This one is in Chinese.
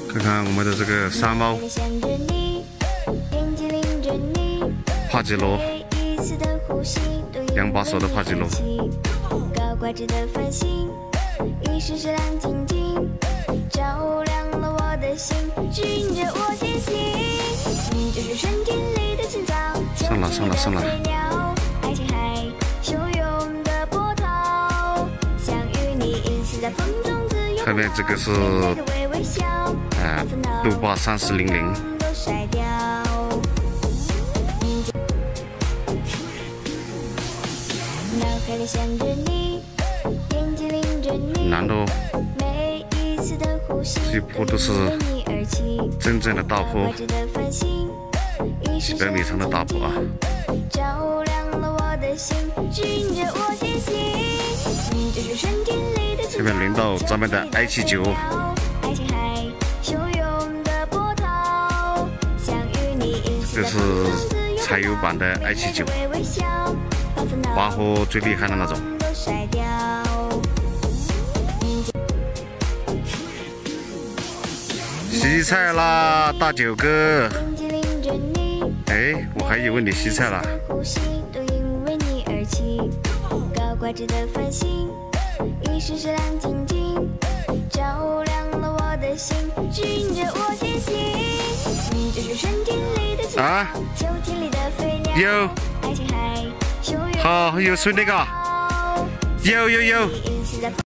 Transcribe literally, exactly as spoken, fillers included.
看看我们的这个山猫帕杰罗，两把手的帕杰罗。高挂着的繁星，一时时亮晶晶，照亮了我的心，指引着我前行。你就是春天里的青草，上了上了上了。爱情海汹涌的波涛，想与你一起在风中自由。下面这个是呃路霸三四零零。脑海里想着你，眼睛淋着你，难道这一坡都是真正的大坡，几百米长的大坡啊！下面轮到咱们的 i 七九。这是柴油版的 i 七九，拔河最厉害的那种。洗菜啦，大九哥！哎，我还以为你洗菜了。高挂着的繁星，一时时亮晶晶，照亮了我的心，指引着我前行。你就是春天里的青草，秋天里的飞鸟。有。爱情海汹涌。好，有谁那个？有有有。